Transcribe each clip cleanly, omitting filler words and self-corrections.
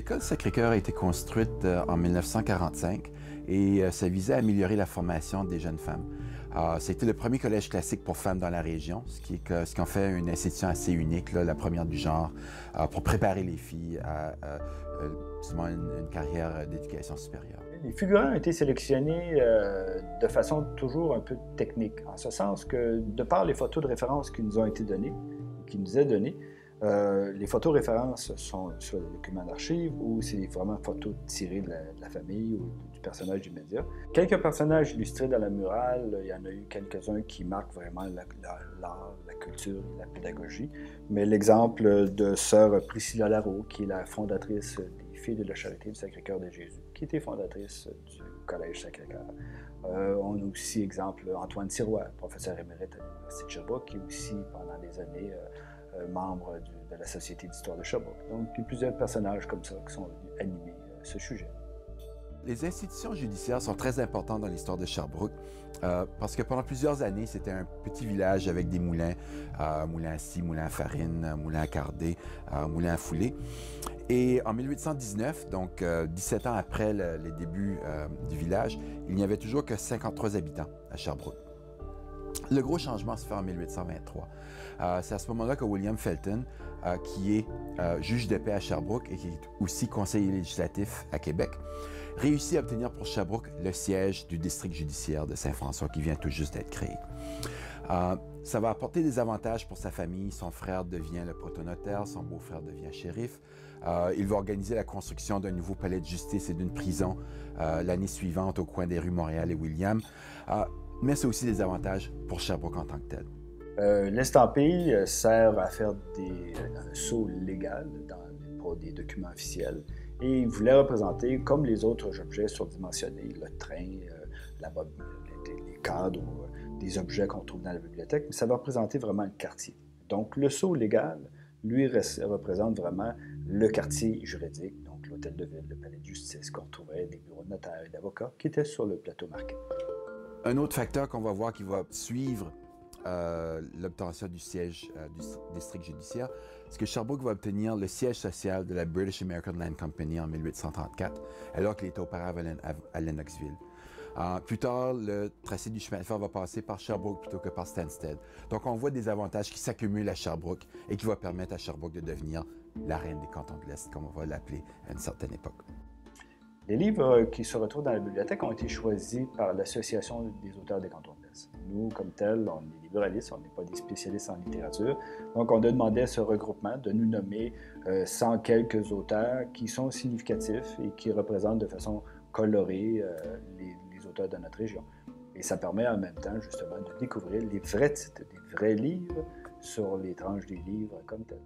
L'école Sacré-Cœur a été construite en 1945 et ça visait à améliorer la formation des jeunes femmes. C'était le premier collège classique pour femmes dans la région, ce qui en fait une institution assez unique, là, la première du genre, pour préparer les filles à justement une carrière d'éducation supérieure. Les figurants ont été sélectionnés de façon toujours un peu technique, en ce sens que, de par les photos de référence qui nous ont été données, qui nous est données, les photos références sont sur les documents d'archives ou c'est vraiment photos tirées de la famille ou du personnage immédiat. Quelques personnages illustrés dans la murale, il y en a eu quelques-uns qui marquent vraiment l'art, la culture, la pédagogie. Mais l'exemple de sœur Priscilla Larreau, qui est la fondatrice des Filles de la Charité du Sacré-Cœur de Jésus, qui était fondatrice du Collège Sacré-Cœur. On a aussi, exemple, Antoine Sirois, professeur émérite à l'Université de Sherbrooke, qui est aussi, pendant des années, membre de la Société d'histoire de Sherbrooke. Donc, il y a plusieurs personnages comme ça qui sont venus animer ce sujet. Les institutions judiciaires sont très importantes dans l'histoire de Sherbrooke parce que pendant plusieurs années, c'était un petit village avec des moulins, moulins à scie, moulins à farine, moulins à cardé, moulins à fouler. Et en 1819, donc 17 ans après les débuts du village, il n'y avait toujours que 53 habitants à Sherbrooke. Le gros changement se fait en 1823. C'est à ce moment-là que William Felton, qui est juge de paix à Sherbrooke et qui est aussi conseiller législatif à Québec, réussit à obtenir pour Sherbrooke le siège du district judiciaire de Saint-François qui vient tout juste d'être créé. Ça va apporter des avantages pour sa famille. Son frère devient le protonotaire, son beau-frère devient shérif. Il va organiser la construction d'un nouveau palais de justice et d'une prison l'année suivante au coin des rues Montréal et William. Mais c'est aussi des avantages pour Sherbrooke en tant que tel. L'estampille sert à faire un saut légal pour des documents officiels et il voulait représenter, comme les autres objets surdimensionnés, le train, les cadres, des objets qu'on trouve dans la bibliothèque, mais ça va représenter vraiment le quartier. Donc le saut légal, lui, représente vraiment le quartier juridique, donc l'hôtel de ville, le palais de justice qu'on trouvait, des bureaux de notaires et d'avocats qui étaient sur le plateau Marquette. Un autre facteur qu'on va voir qui va suivre l'obtention du siège du district judiciaire, c'est que Sherbrooke va obtenir le siège social de la British American Land Company en 1834, alors qu'il était auparavant à Lennoxville. Plus tard, le tracé du chemin de fer va passer par Sherbrooke plutôt que par Stansted. Donc, on voit des avantages qui s'accumulent à Sherbrooke et qui vont permettre à Sherbrooke de devenir la reine des cantons de l'Est, comme on va l'appeler à une certaine époque. Les livres qui se retrouvent dans la bibliothèque ont été choisis par l'Association des auteurs des cantons de l'Est. Nous, comme tels, on est des buralistes, on n'est pas des spécialistes en littérature. Donc, on a demandé à ce regroupement de nous nommer 100 quelques auteurs qui sont significatifs et qui représentent de façon colorée les auteurs de notre région. Et ça permet en même temps, justement, de découvrir les vrais titres, des vrais livres sur les tranches des livres comme tels.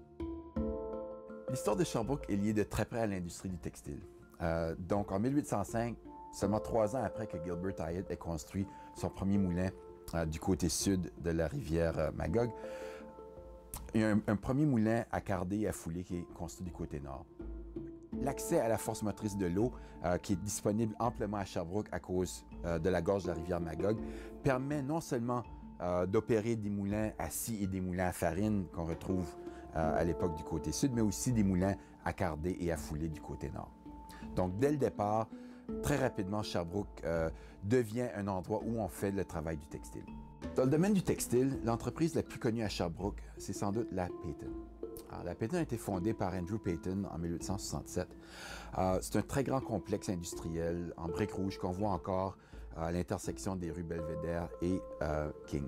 L'histoire de Sherbrooke est liée de très près à l'industrie du textile. Donc, en 1805, seulement 3 ans après que Gilbert Hyatt ait construit son premier moulin du côté sud de la rivière Magog, il y a un premier moulin à carder et à fouler qui est construit du côté nord. L'accès à la force motrice de l'eau, qui est disponible amplement à Sherbrooke à cause de la gorge de la rivière Magog, permet non seulement d'opérer des moulins à scie et des moulins à farine qu'on retrouve à l'époque du côté sud, mais aussi des moulins à carder et à fouler du côté nord. Donc, dès le départ, très rapidement, Sherbrooke devient un endroit où on fait le travail du textile. Dans le domaine du textile, l'entreprise la plus connue à Sherbrooke, c'est sans doute la Peyton. Alors, la Peyton a été fondée par Andrew Peyton en 1867. C'est un très grand complexe industriel en briques rouges qu'on voit encore à l'intersection des rues Belvédère et King.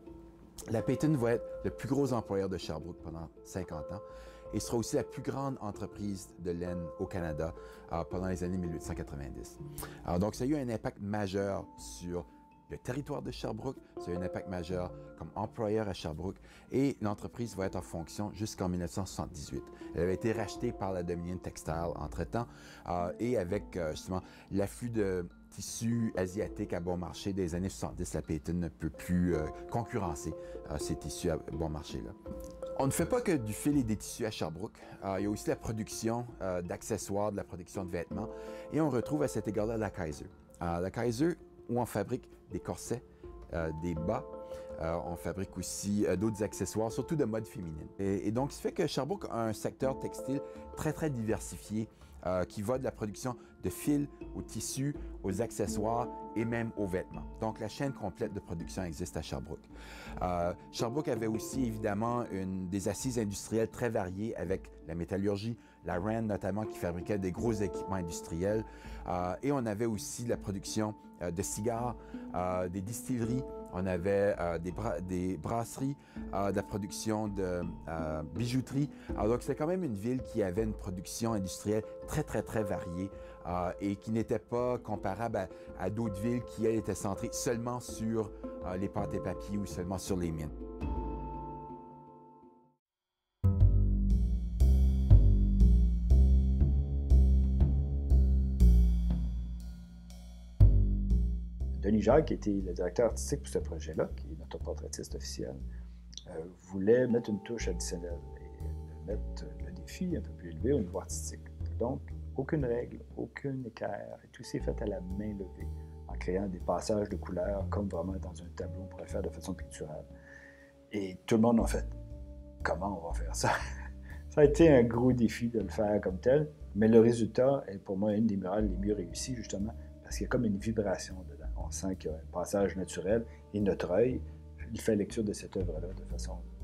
La Peyton va être le plus gros employeur de Sherbrooke pendant 50 ans et sera aussi la plus grande entreprise de laine au Canada pendant les années 1890. Alors, donc, ça a eu un impact majeur sur le territoire de Sherbrooke, ça a eu un impact majeur comme employeur à Sherbrooke et l'entreprise va être en fonction jusqu'en 1978. Elle avait été rachetée par la Dominion Textile entre-temps et avec justement l'afflux de tissus asiatiques à bon marché des années 70, la Peyton ne peut plus concurrencer ces tissus à bon marché-là. On ne fait pas que du fil et des tissus à Sherbrooke. Il y a aussi la production d'accessoires, de la production de vêtements. Et on retrouve à cet égard-là la Kaiser. La Kaiser, où on fabrique des corsets, des bas. On fabrique aussi d'autres accessoires, surtout de mode féminine. Et donc, ce fait que Sherbrooke a un secteur textile très, très diversifié qui va de la production de fils aux tissus, aux accessoires et même aux vêtements. Donc, la chaîne complète de production existe à Sherbrooke. Sherbrooke avait aussi, évidemment, des assises industrielles très variées avec la métallurgie, la Rand notamment, qui fabriquait des gros équipements industriels. Et on avait aussi la production de cigares, des distilleries. On avait des brasseries, de la production de bijouterie. Alors, donc, c'était quand même une ville qui avait une production industrielle très, très, très variée et qui n'était pas comparable à d'autres villes qui, elles, étaient centrées seulement sur les pâtes et papiers ou seulement sur les mines. Denis Jacques, qui était le directeur artistique pour ce projet-là, qui est notre portraitiste officiel, voulait mettre une touche additionnelle et mettre le défi un peu plus élevé au niveau artistique. Donc, aucune règle, aucune équerre, et tout s'est fait à la main levée, en créant des passages de couleurs comme vraiment dans un tableau, on pourrait faire de façon picturale. Et tout le monde a fait « Comment on va faire ça? » Ça a été un gros défi de le faire comme tel, mais le résultat est pour moi une des murales les mieux réussies, justement, parce qu'il y a comme une vibration dedans. On sent qu'il y a un passage naturel et notre œil, il fait lecture de cette œuvre-là de façon